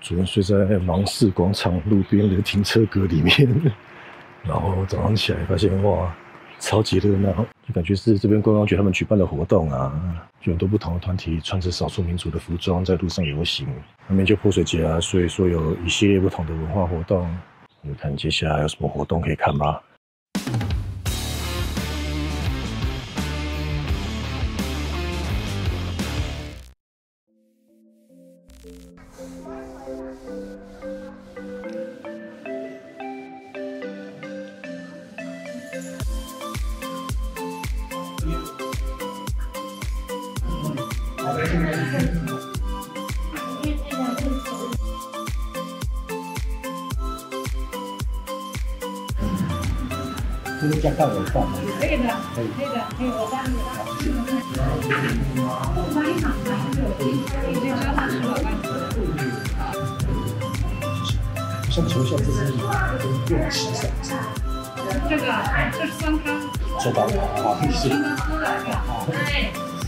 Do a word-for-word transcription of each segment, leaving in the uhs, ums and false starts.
昨天睡在芒市广场路边的停车格里面，然后早上起来发现哇，超级热闹，就感觉是这边观光局他们举办的活动啊，就很多不同的团体穿着少数民族的服装在路上游行。那边就泼水节啊，所以说有一系列不同的文化活动。我们看接下来有什么活动可以看吧。 这是加蛋尾饭吗？ 可以的，可以，可以的，可以，我帮你的。欢迎好，你这个他吃了吗？ 像球像这是用洗手汁。 这个这是酸汤。 收到，好，谢谢。 好。对。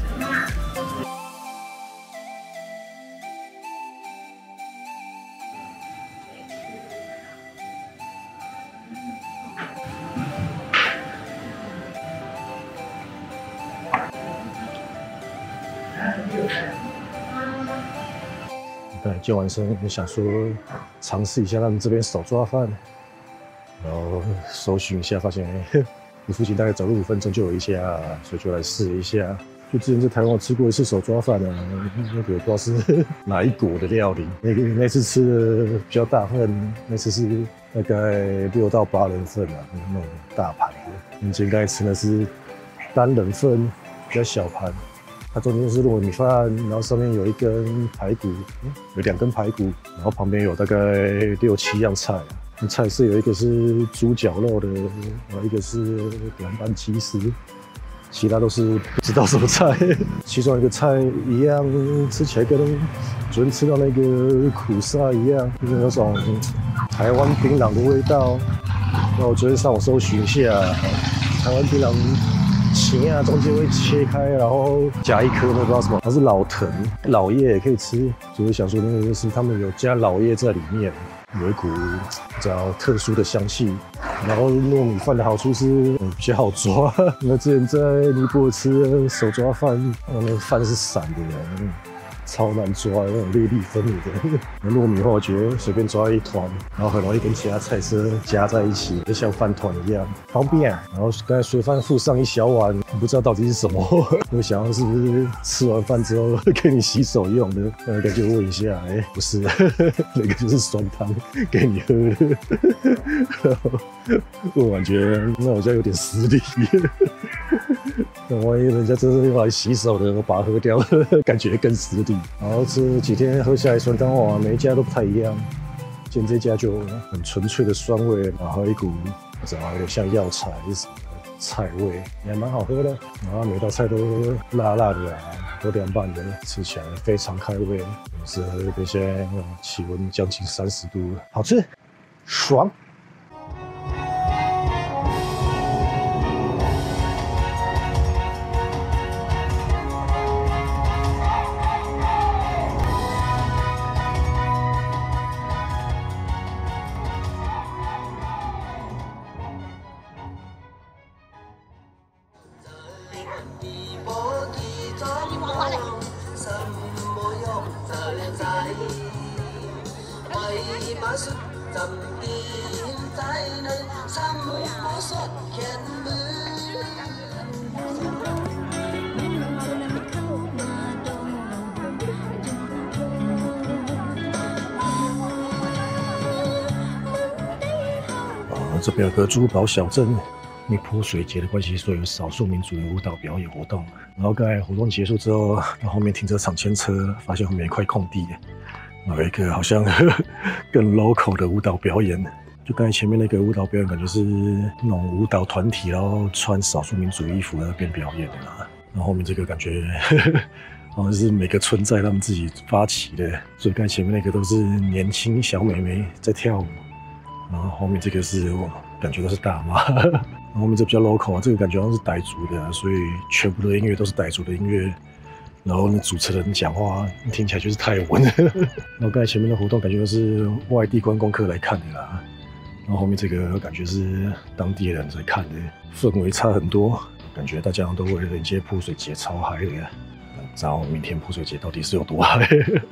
对，健完身想说尝试一下他们这边手抓饭，然后搜寻一下，发现哎，附近大概走路五分钟就有一家，所以就来试一下。就之前在台湾我吃过一次手抓饭啊，那个不知道是哪一国的料理。那个那次吃的比较大份，那次是大概六到八人份啊，那种大盘的。我们今天刚才吃的是单人份，比较小盘。它中间是糯米饭，然后上面有一根排骨，嗯、有两根排骨，然后旁边有大概六七样菜。菜是有一个是猪脚肉的，然后一个是凉拌鸡丝，其他都是不知道什么菜。其中一个菜一样，吃起来跟昨天吃到那个苦沙一样，就是有种台湾槟榔的味道。那我昨天上网搜寻一下，台湾槟榔。芹啊，中间会切开，然后夹一颗，那不知道什么，它是老藤，老叶也可以吃。所以想说，那个就是他们有加老叶在里面，有一股比较特殊的香气。然后糯米饭的好处是、嗯、比较好抓。那之前在尼泊尔吃手抓饭，那个饭是散的，嗯、超难抓，那种粒粒分明的。那糯米的话，我觉得随便抓一团，然后很容易跟其他菜色夹在一起，就像饭团一样，方便。然后刚才随饭附上一小碗，不知道到底是什么，我想要是不是吃完饭之后给你洗手用的？呃，感觉问一下，哎、欸，不是，那个就是酸汤给你喝的。然后我感觉那好像有点失礼。那万一人家真是用来洗手的，我把它喝掉，感觉更失礼。然后这几天喝下来酸汤哇，每一家都不太一样。今天这家就很纯粹的酸味，然后一股不知道有点像药材是什么菜味，也蛮好喝的。然后每道菜都辣辣的啊，都凉拌的，吃起来非常开胃。适合这些气温将近三十度，好吃，爽。这边有个珠宝小镇，因为泼水节的关系，所以有少数民族的舞蹈表演活动。然后刚才活动结束之后，到后面停车场牵车，发现后面有一块空地，有一个好像更 local 的舞蹈表演。就刚才前面那个舞蹈表演，感觉是那种舞蹈团体，然后穿少数民族衣服在那边表演的啦。然后后面这个感觉好像是每个村寨他们自己发起的，所以刚才前面那个都是年轻小妹妹在跳舞。然后后面这个是我感觉都是大妈，然后后面这比较 local 啊，这个感觉好像是傣族的、啊，所以全部的音乐都是傣族的音乐， 然后那主持人讲话听起来就是太稳了。然后刚才前面的活动感觉都是外地观光客来看的啦，然后后面这个感觉是当地人在看的，氛围差很多，感觉大家都为了迎接泼水节超嗨的。不知道明天泼水节到底是有多嗨？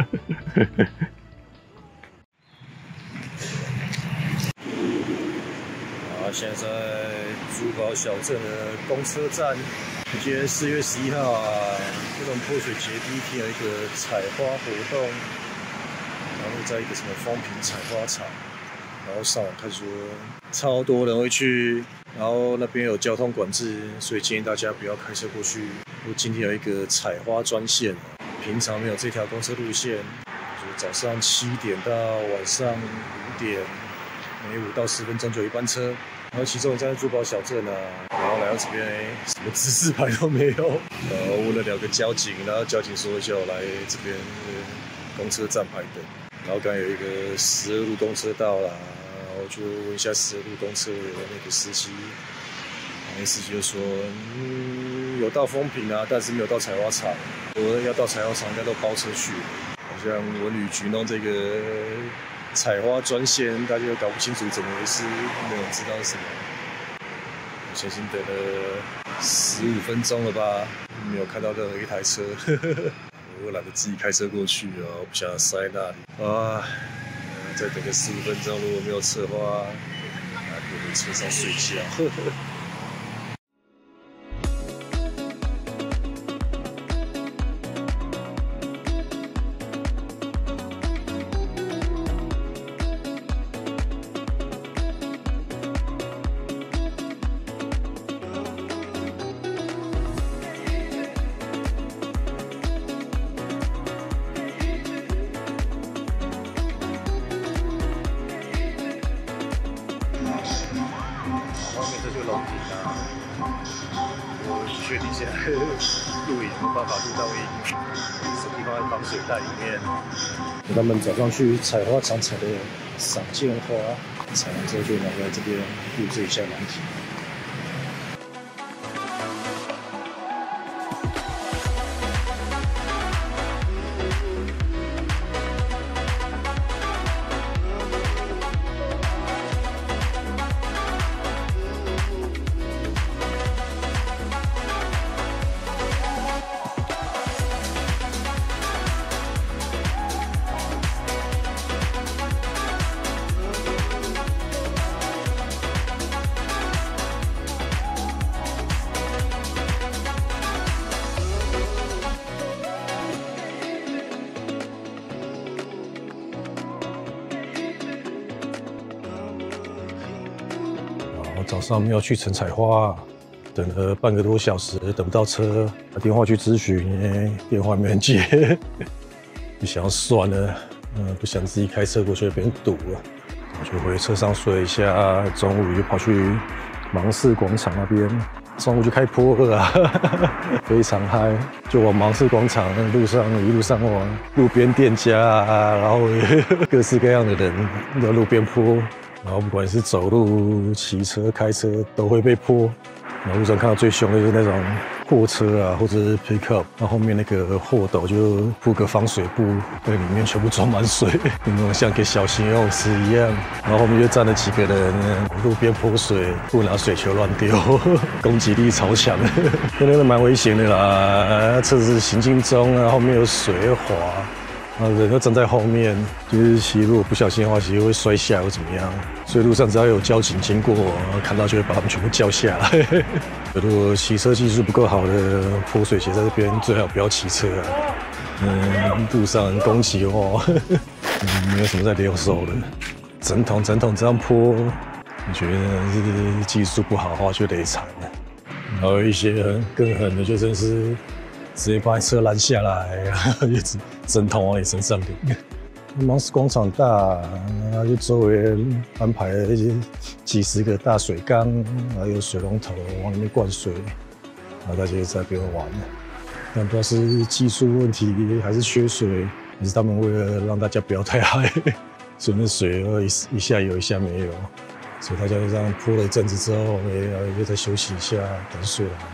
现在在珠宝小镇的公车站，今天四月十一号啊，这种泼水节第一天有一个采花活动，然后在一个什么风评采花场，然后上网看说超多人会去，然后那边有交通管制，所以建议大家不要开车过去。我今天有一个采花专线，平常没有这条公车路线，就是早上七点到晚上五点，每五到十分钟就有一班车。然后其中在珠宝小镇啊，然后来到这边，什么指示牌都没有。然后问了两个交警，然后交警说叫我来这边公车站排等。然后刚有一个十二路公车到了，然后就问一下十二路公车的那个司机，那个司机就说，嗯，有到风评啊，但是没有到采花场。我要到采花场应该都包车去，好像文旅局弄这个采花专线，大家又搞不清楚怎么回事，没有人知道是什么。我相信等了十五分钟了吧，没有看到任何一台车。我懒得自己开车过去啊，我不想塞那里啊。再等个十五分钟，如果没有车的话，那就回车上睡觉。外面这就楼顶啊，我确定现在录影没有办法录到音，手机放在防水袋里面。他们早上去采花场采的赏剑花，采完之后就拿回来这边录制一下软体。早上没有去成采花，等了半个多小时，等不到车，打电话去咨询，电话没人接，就想算了，嗯，不想自己开车过去被人堵了，我就回车上睡一下。中午就跑去芒市广场那边，中午就开泼了啊，非常嗨，就往芒市广场那路上一路上往路边店家啊，然后各式各样的人在路边泼。然后不管是走路、骑车、开车，都会被泼。然后路上看到最凶的就是那种货车啊，或者是 pickup， 那后面那个货斗就铺个防水布，对，里面全部装满水，那种像个小型游泳池一样。然后后面就站了几个人，路边泼水，不拿水球乱丢，攻击力超强，真的蛮危险的啦。车子行进中啊，后面有水会滑。啊，人就站在后面，就是其实如果不小心的话，其实会摔下来或怎么样。所以路上只要有交警经过，看到就会把他们全部叫下来。如果骑车技术不够好的泼水节在这边，最好不要骑车啊。嗯，路上人攻击哦，嗯，没有什么在留手的，整桶整桶这样泼，我觉得是技术不好的话就得惨了。然后一些更狠的就真是。直接把车拦下来，然后就整桶往你身上淋。芒市广场大，它就周围安排了一些几十个大水缸，然后有水龙头往里面灌水，然后大家就在那边玩。但不知道是技术问题，还是缺水，还是他们为了让大家不要太嗨，所以那水一一下有一下没有，所以大家就这样泼了一阵子之后，也又再休息一下，等水来。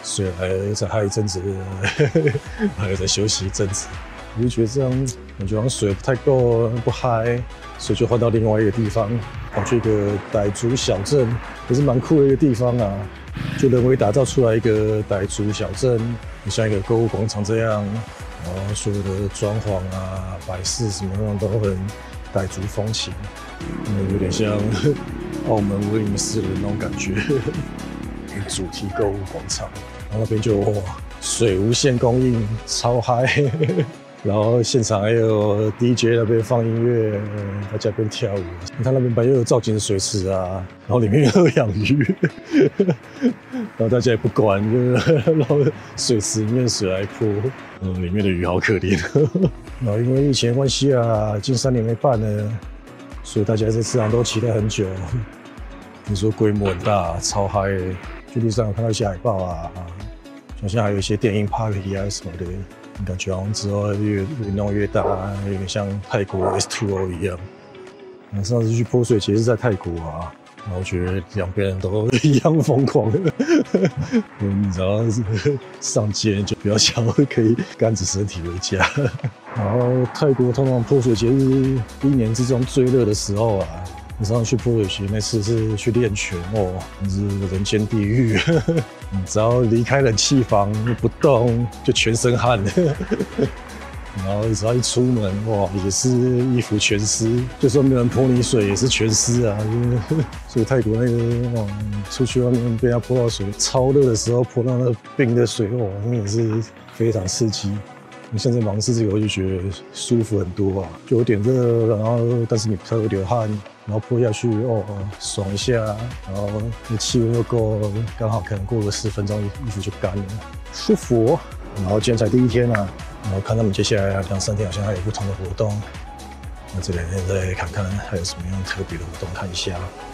所以还再嗨一阵子，还有再休息一阵子。我就觉得这样，感觉好像水不太够，不嗨，所以就换到另外一个地方，跑去一个傣族小镇，也是蛮酷的一个地方啊。就人为打造出来一个傣族小镇，像一个购物广场这样，然后所有的装潢啊、摆饰什么样都很傣族风情，嗯，有点像澳门威尼斯的那种感觉。主题购物广场，然后那边就哇，水无限供应，超嗨。然后现场还有 D J 那边放音乐，大家边跳舞。他那边本来又有造景的水池啊，然后里面又有养鱼，然后大家也不管，就是然后水池里面水来泼，嗯，里面的鱼好可怜。然后因为疫情的关系啊，近三年没办了，所以大家这次场都期待很久。听说规模很大，超嗨的，去路上有看到一些海报啊，好像还有一些电影 party 啊什么的。感觉好像之后越越弄越大，有点像泰国 S 二 O 一样。上次去泼水节是在泰国啊，然后我觉得两边人都一样疯狂。你只要上街就不要想可以干着身体回家。然后泰国通常泼水节是一年之中最热的时候啊。你上次去泼水节那次是去练拳哦，那是人间地狱。你只要离开冷气房不动，就全身汗。然后只要一出门，哇，也是衣服全湿，就算没有人泼你水，也是全湿啊。所以泰国那个哇，出去外面被他泼到水，超热的时候泼到那个冰的水，哇，那也是非常刺激。你现在忙试这个，我就觉得舒服很多啊，就有点热，然后但是你不太会流汗，然后泼下去哦，爽一下，然后那气温又够，刚好可能过个十分钟，衣服就干了，舒服。然后今天才第一天啊，然后看他们接下来两三天好像还有不同的活动，那这两天再看看还有什么样特别的活动，看一下。